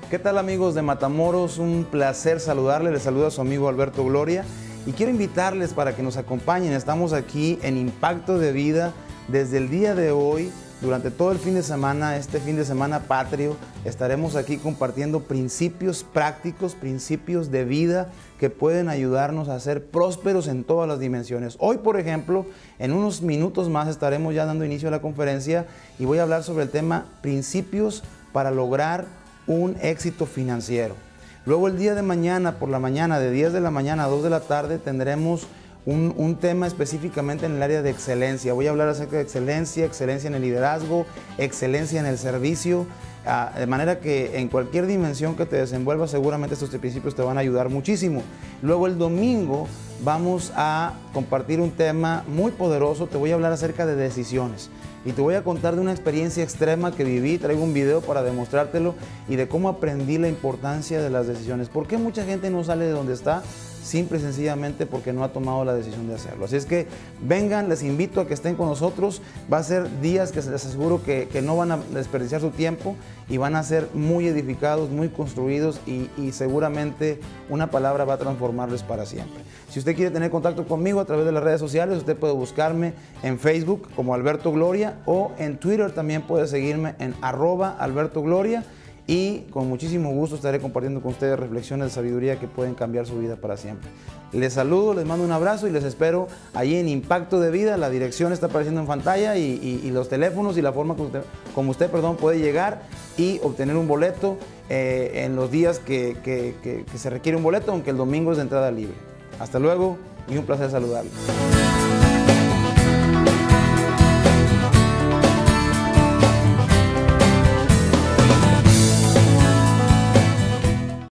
¿Qué tal, amigos de Matamoros? Un placer saludarles. Les saluda su amigo Alberto Gloria y quiero invitarles para que nos acompañen. Estamos aquí en Impacto de Vida desde el día de hoy. Durante todo el fin de semana, este fin de semana patrio, estaremos aquí compartiendo principios prácticos, principios de vida que pueden ayudarnos a ser prósperos en todas las dimensiones. Hoy, por ejemplo, en unos minutos más estaremos ya dando inicio a la conferencia y voy a hablar sobre el tema principios para lograr un éxito financiero. Luego el día de mañana, por la mañana, de 10 de la mañana a 2 de la tarde, tendremos un tema específicamente en el área de excelencia. Voy a hablar acerca de excelencia, excelencia en el liderazgo, excelencia en el servicio, de manera que en cualquier dimensión que te desenvuelvas, seguramente estos principios te van a ayudar muchísimo. Luego el domingo vamos a compartir un tema muy poderoso. Te voy a hablar acerca de decisiones y te voy a contar de una experiencia extrema que viví. Traigo un video para demostrártelo y de cómo aprendí la importancia de las decisiones. ¿Por qué mucha gente no sale de donde está? Simple y sencillamente porque no ha tomado la decisión de hacerlo. Así es que vengan, les invito a que estén con nosotros. Va a ser días que les aseguro que no van a desperdiciar su tiempo y van a ser muy edificados, muy construidos y seguramente una palabra va a transformarles para siempre. Si usted quiere tener contacto conmigo a través de las redes sociales, usted puede buscarme en Facebook como Alberto Gloria o en Twitter también puede seguirme en @AlbertoGloria. Y con muchísimo gusto estaré compartiendo con ustedes reflexiones de sabiduría que pueden cambiar su vida para siempre. Les saludo, les mando un abrazo y les espero allí en Impacto de Vida. La dirección está apareciendo en pantalla y los teléfonos y la forma como usted puede llegar y obtener un boleto en los días que se requiere un boleto, aunque el domingo es de entrada libre. Hasta luego y un placer saludarlos.